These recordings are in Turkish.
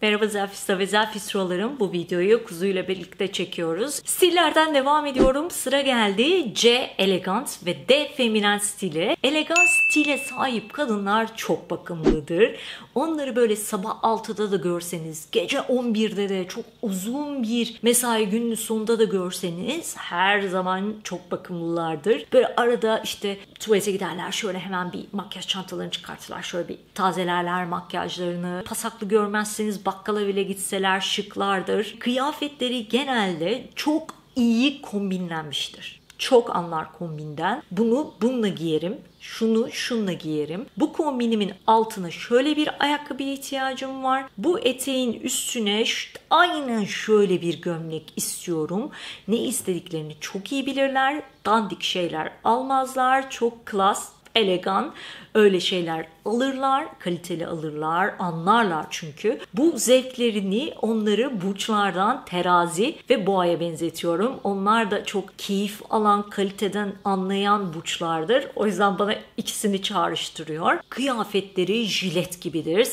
Merhaba Zelfista ve Zelfistrolarım. Bu videoyu Kuzu ile birlikte çekiyoruz. Stillerden devam ediyorum. Sıra geldi C elegant ve D feminen stili. Elegant stile sahip kadınlar çok bakımlıdır. Onları böyle sabah 6'da da görseniz, gece 11'de de çok uzun bir mesai gününün sonunda da görseniz her zaman çok bakımlılardır. Böyle arada işte tuvalete giderler, şöyle hemen bir makyaj çantalarını çıkartırlar, şöyle bir tazelerler makyajlarını. Pasaklı görmezseniz bakkala bile gitseler şıklardır. Kıyafetleri genelde çok iyi kombinlenmiştir. Çok anlar kombinden. Bunu bununla giyerim. Şunu şunla giyerim. Bu kombinimin altına şöyle bir ayakkabıya ihtiyacım var. Bu eteğin üstüne aynen şöyle bir gömlek istiyorum. Ne istediklerini çok iyi bilirler. Dandik şeyler almazlar. Çok klas, elegan öyle şeyler alırlar, kaliteli alırlar, anlarlar çünkü. Bu zevklerini onları burçlardan terazi ve boğaya benzetiyorum. Onlar da çok keyif alan, kaliteden anlayan burçlardır. O yüzden bana ikisini çağrıştırıyor. Kıyafetleri jilet gibidir.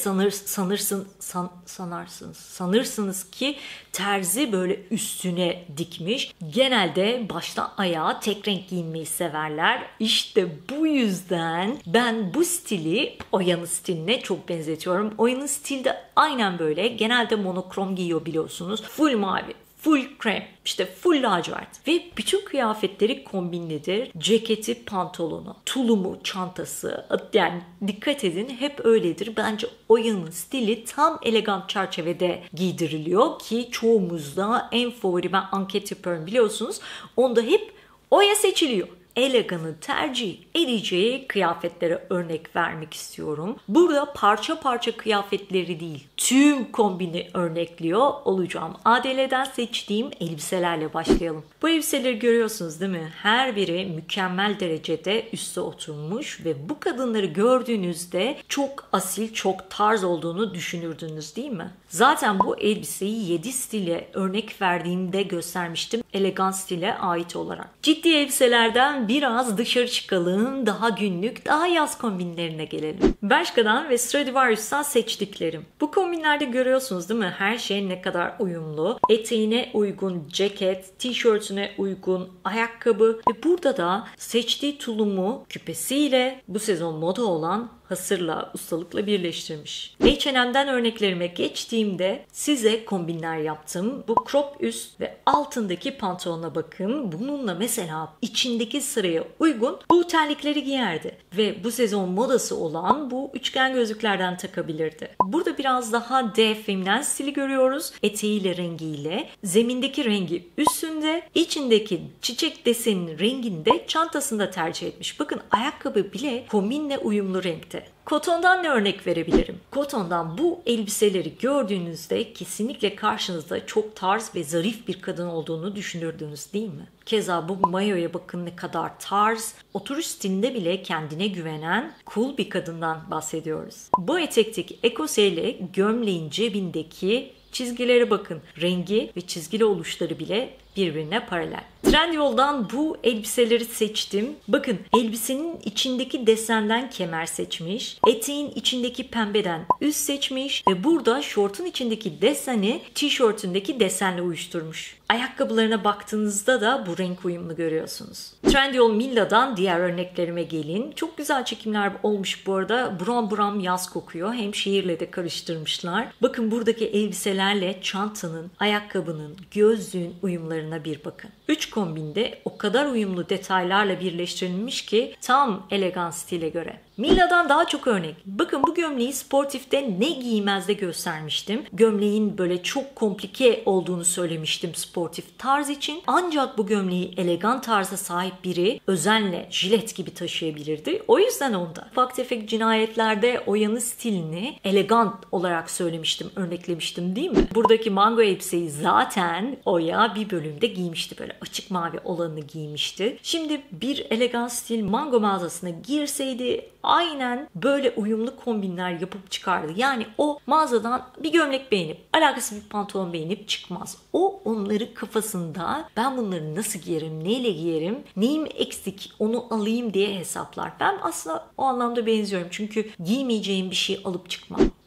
Sanırsınız ki terzi böyle üstüne dikmiş. Genelde baştan ayağa tek renk giyinmeyi severler. İşte bu yüzden ben bu stili Oya'nın stiline çok benzetiyorum. Oya'nın stili de aynen böyle. Genelde monokrom giyiyor biliyorsunuz. Full mavi, full krem, işte full lacivert ve bütün kıyafetleri kombinlidir. Ceketi, pantolonu, tulumu, çantası, yani dikkat edin hep öyledir. Bence Oya'nın stili tam elegant çerçevede giydiriliyor ki çoğumuzda en favori, ben anket yapıyorum biliyorsunuz. Onda hep Oya seçiliyor. Elegan'ı tercih edeceği kıyafetlere örnek vermek istiyorum. Burada parça parça kıyafetleri değil, tüm kombini örnekliyor olacağım. ADL'den seçtiğim elbiselerle başlayalım. Bu elbiseleri görüyorsunuz değil mi? Her biri mükemmel derecede üste oturmuş ve bu kadınları gördüğünüzde çok asil, çok tarz olduğunu düşünürdünüz değil mi? Zaten bu elbiseyi 7 stile örnek verdiğimde göstermiştim. Elegant stile ait olarak. Ciddi elbiselerden biraz dışarı çıkalım. Daha günlük, daha yaz kombinlerine gelelim. Bershka'dan ve Stradivarius'tan seçtiklerim. Bu kombinlerde görüyorsunuz değil mi? Her şey ne kadar uyumlu. Eteğine uygun ceket, tişörtüne uygun ayakkabı ve burada da seçtiği tulumu küpesiyle bu sezon moda olan hasırla, ustalıkla birleştirmiş. H&M'den örneklerime geçtiğimde size kombinler yaptım. Bu crop üst ve altındaki pantolona bakın. Bununla mesela içindeki sıraya uygun bu terlikleri giyerdi. Ve bu sezon modası olan bu üçgen gözlüklerden takabilirdi. Burada biraz daha D feminen stili görüyoruz. Eteğiyle, rengiyle. Zemindeki rengi üstünde, içindeki çiçek deseninin rengini de çantasında tercih etmiş. Bakın ayakkabı bile kombinle uyumlu renkte. Kotondan ne örnek verebilirim? Kotondan bu elbiseleri gördüğünüzde kesinlikle karşınızda çok tarz ve zarif bir kadın olduğunu düşünürdünüz değil mi? Keza bu mayoya bakın ne kadar tarz, oturuş stilinde bile kendine güvenen cool bir kadından bahsediyoruz. Bu etekteki ekoseyle gömleğin cebindeki çizgilere bakın. Rengi ve çizgili oluşları bile birbirine paralel. Trendyol'dan bu elbiseleri seçtim. Bakın elbisenin içindeki desenden kemer seçmiş. Eteğin içindeki pembeden üst seçmiş. Ve burada şortun içindeki deseni tişörtündeki desenle uyuşturmuş. Ayakkabılarına baktığınızda da bu renk uyumlu görüyorsunuz. Trendyol Milla'dan diğer örneklerime gelin. Çok güzel çekimler olmuş bu arada. Buram buram yaz kokuyor. Hem şehirle de karıştırmışlar. Bakın buradaki elbiselerle çantanın, ayakkabının, gözlüğün uyumlarına bir bakın. 3 kombinde o kadar uyumlu detaylarla birleştirilmiş ki tam elegant stile göre. Milla'dan daha çok örnek. Bakın bu gömleği sportifte ne giymezde göstermiştim. Gömleğin böyle çok komplike olduğunu söylemiştim sportif tarz için. Ancak bu gömleği elegan tarza sahip biri özenle jilet gibi taşıyabilirdi. O yüzden onda. Ufak tefek cinayetlerde Oya'nın stilini elegant olarak söylemiştim, örneklemiştim değil mi? Buradaki mango elbiseyi zaten Oya bir bölümde giymişti. Böyle açık mavi olanını giymişti. Şimdi bir elegant stil mango mağazasına girseydi aynen böyle uyumlu kombinler yapıp çıkardı. Yani o mağazadan bir gömlek beğenip, alakasız bir pantolon beğenip çıkmaz. O onları kafasında ben bunları nasıl giyerim, neyle giyerim, neyim eksik onu alayım diye hesaplar. Ben aslında o anlamda benziyorum. Çünkü giymeyeceğim bir şey alıp çıkmam.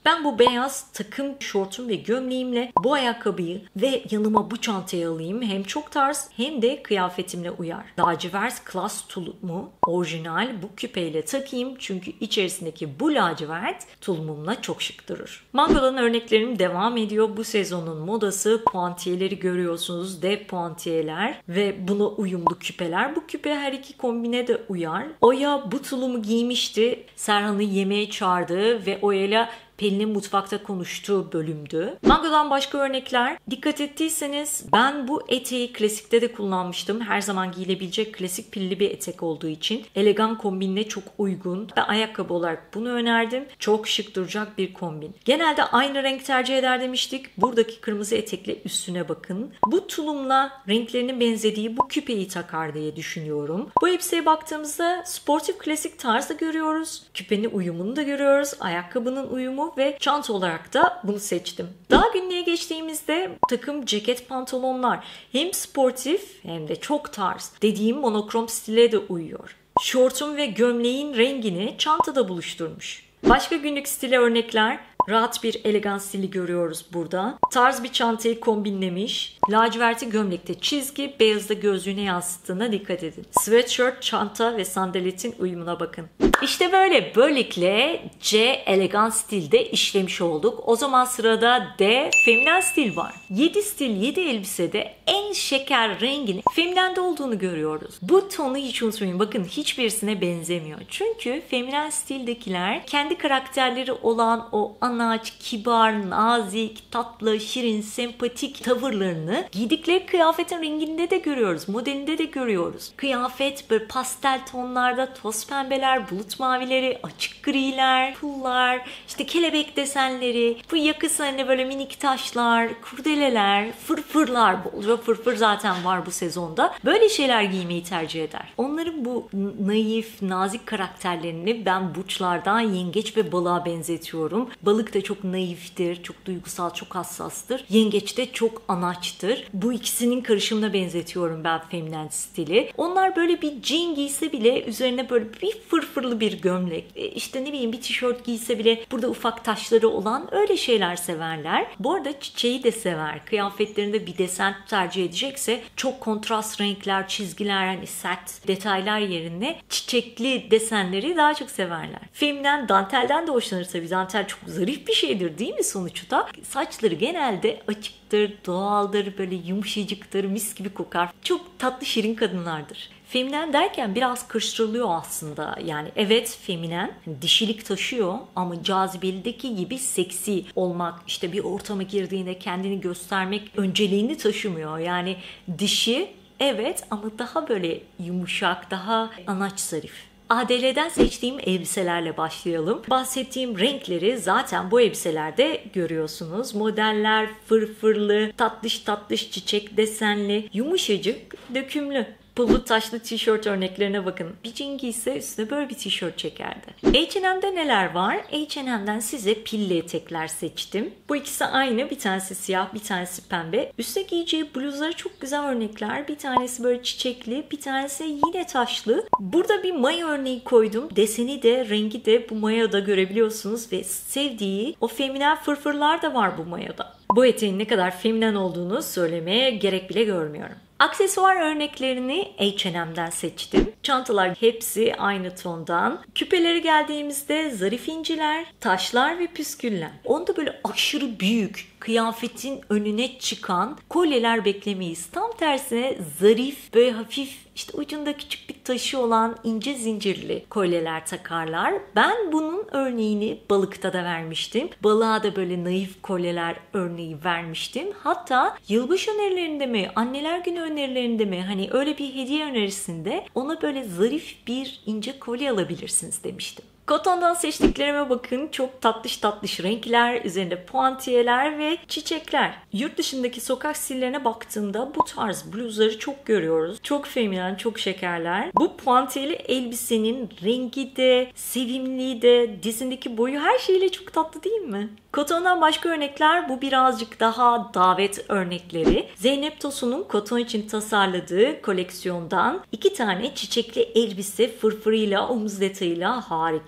Ben bu beyaz takım şortum ve gömleğimle bu ayakkabıyı ve yanıma bu çantayı alayım. Hem çok tarz hem de kıyafetimle uyar. Lacivert Class tulumu orijinal bu küpeyle takayım çünkü içerisindeki bu lacivert tulumumla çok şık durur. Mango'dan örneklerim devam ediyor. Bu sezonun modası puantiyeleri görüyorsunuz. Dev puantiyeler ve buna uyumlu küpeler. Bu küpe her iki kombine de uyar. Oya bu tulumu giymişti. Serhan'ı yemeğe çağırdı ve Oya'yla Pelin'in mutfakta konuştuğu bölümdü. Mango'dan başka örnekler. Dikkat ettiyseniz ben bu eteği klasikte de kullanmıştım. Her zaman giyilebilecek klasik pilli bir etek olduğu için. Elegan kombinle çok uygun. Ben ayakkabı olarak bunu önerdim. Çok şık duracak bir kombin. Genelde aynı renk tercih eder demiştik. Buradaki kırmızı etekle üstüne bakın. Bu tulumla renklerinin benzediği bu küpeyi takar diye düşünüyorum. Bu elbiseye baktığımızda sportif klasik tarzda görüyoruz. Küpenin uyumunu da görüyoruz. Ayakkabının uyumu ve çanta olarak da bunu seçtim. Daha günlüğe geçtiğimizde takım ceket pantolonlar hem sportif hem de çok tarz. Dediğim monokrom stile de uyuyor. Şortun ve gömleğin rengini çantada buluşturmuş. Başka günlük stile örnekler. Rahat bir elegan stili görüyoruz burada. Tarz bir çantayı kombinlemiş. Laciverti gömlekte çizgi, beyazda gözlüğüne yansıttığına dikkat edin. Sweatshirt, çanta ve sandaletin uyumuna bakın. İşte böyle. Böylelikle C elegan stilde işlemiş olduk. O zaman sırada D feminen stil var. 7 stil 7 elbisede en şeker renginin feminende olduğunu görüyoruz. Bu tonu hiç unutmayın. Bakın hiçbirisine benzemiyor. Çünkü feminen stildekiler kendi karakterleri olan o anaç, kibar, nazik, tatlı, şirin, sempatik tavırlarını giydikleri kıyafetin renginde de görüyoruz. Modelinde de görüyoruz. Kıyafet böyle pastel tonlarda toz pembeler, bulut mavileri, açık griler, pullar, işte kelebek desenleri, bu yakaslarında böyle minik taşlar, kurdeleler, fırfırlar, bolca fırfır zaten var bu sezonda. Böyle şeyler giymeyi tercih eder. Onların bu naif, nazik karakterlerini ben burçlardan yengeç ve balığa benzetiyorum. Balık da çok naiftir, çok duygusal, çok hassastır. Yengeç de çok anaçtır. Bu ikisinin karışımına benzetiyorum ben feminen stili. Onlar böyle bir jean giyse bile üzerine böyle bir fırfırlı bir gömlek, işte ne bileyim bir tişört giyse bile burada ufak taşları olan öyle şeyler severler. Bu arada çiçeği de sever. Kıyafetlerinde bir desen tercih edecekse çok kontrast renkler, çizgiler, hani sert detaylar yerine çiçekli desenleri daha çok severler. Feminen dantelden de hoşlanır tabii. Dantel çok zarif bir şeydir değil mi sonuçta? Saçları genelde açıktır, doğaldır, böyle yumuşacıktır, mis gibi kokar. Çok tatlı şirin kadınlardır. Feminen derken biraz karıştırılıyor aslında. Yani evet feminen, dişilik taşıyor ama cazibelideki gibi seksi olmak, işte bir ortama girdiğinde kendini göstermek önceliğini taşımıyor. Yani dişi evet ama daha böyle yumuşak, daha anaç zarif. ADL'den seçtiğim elbiselerle başlayalım. Bahsettiğim renkleri zaten bu elbiselerde görüyorsunuz. Modeller fırfırlı, tatlış tatlış çiçek desenli, yumuşacık, dökümlü. Pullu taşlı tişört örneklerine bakın. Bir jean giyse üstüne böyle bir tişört çekerdi. H&M'de neler var? H&M'den size pilli etekler seçtim. Bu ikisi aynı. Bir tanesi siyah, bir tanesi pembe. Üste giyeceği bluzları çok güzel örnekler. Bir tanesi böyle çiçekli, bir tanesi yine taşlı. Burada bir maya örneği koydum. Deseni de, rengi de bu mayada görebiliyorsunuz ve sevdiği o feminen fırfırlar da var bu mayada. Bu eteğin ne kadar feminen olduğunu söylemeye gerek bile görmüyorum. Aksesuar örneklerini H&M'den seçtim. Çantalar hepsi aynı tondan. Küpeleri geldiğimizde zarif inciler, taşlar ve püsküller. Onda böyle aşırı büyük, kıyafetin önüne çıkan kolyeler beklemeyiz. Tam tersine zarif, böyle hafif, işte ucunda küçük bir taşı olan ince zincirli kolyeler takarlar. Ben bunun örneğini balıkta da vermiştim. Balığa da böyle naif kolyeler örneği vermiştim. Hatta yılbaşı önerilerinde mi, anneler günü önerilerinde mi, hani öyle bir hediye önerisinde ona böyle zarif bir ince kolye alabilirsiniz demiştim. Kotondan seçtiklerime bakın. Çok tatlış tatlış renkler, üzerinde puantiyeler ve çiçekler. Yurt dışındaki sokak stillerine baktığımda bu tarz bluzları çok görüyoruz. Çok feminen, çok şekerler. Bu puantiyeli elbisenin rengi de, sevimliliği de, dizindeki boyu her şeyle çok tatlı değil mi? Kotondan başka örnekler, bu birazcık daha davet örnekleri. Zeynep Tosun'un koton için tasarladığı koleksiyondan 2 tane çiçekli elbise fırfırıyla, omuz detayıyla harika.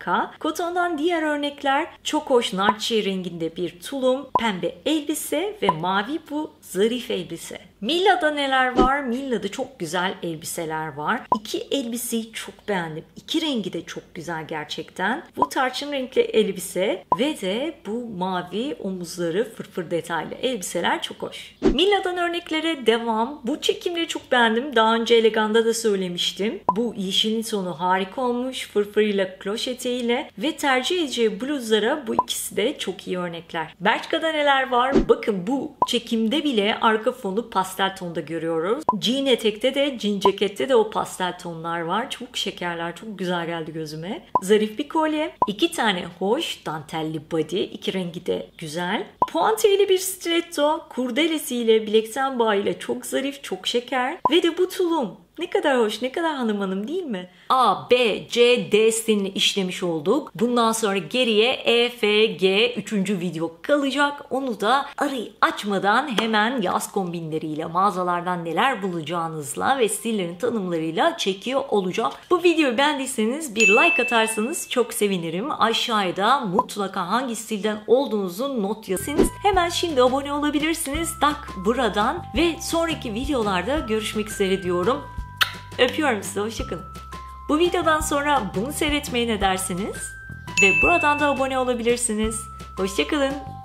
harika. Kotondan diğer örnekler çok hoş nar çiçeği renginde bir tulum, pembe elbise ve mavi bu zarif elbise. Milla'da neler var? Milla'da çok güzel elbiseler var. İki elbiseyi çok beğendim. İki rengi de çok güzel gerçekten. Bu tarçın renkli elbise ve de bu mavi omuzları fırfır detaylı elbiseler çok hoş. Milla'dan örneklere devam. Bu çekimleri çok beğendim. Daha önce Elegant'da da söylemiştim. Bu yeşilin tonu harika olmuş. Fırfırıyla, kloş eteğiyle ve tercih edeceği bluzlara bu ikisi de çok iyi örnekler. Bershka'da neler var? Bakın bu çekimde bile arka fonu pastel tonda görüyoruz. Jean etekte de, jean cekette de o pastel tonlar var. Çok şekerler, çok güzel geldi gözüme. Zarif bir kolye. 2 tane hoş dantelli body. 2 rengi de güzel. Puantiyeli bir stiletto. Kurdelesiyle, bilekten bağıyla çok zarif, çok şeker. Ve de bu tulum. Ne kadar hoş, ne kadar hanım değil mi? A, B, C, D stilini işlemiş olduk. Bundan sonra geriye E, F, G 3. video kalacak. Onu da arayı açmadan hemen yaz kombinleriyle, mağazalardan neler bulacağınızla ve stillerin tanımlarıyla çekiyor olacağım. Bu videoyu beğendiyseniz bir like atarsanız çok sevinirim. Aşağıda mutlaka hangi stilden olduğunuzu not yazınız. Hemen şimdi abone olabilirsiniz. Tak buradan ve sonraki videolarda görüşmek üzere diyorum. Öpüyorum sizi, hoşçakalın. Bu videodan sonra bunu seyretmeye ne dersiniz? Ve buradan da abone olabilirsiniz. Hoşçakalın.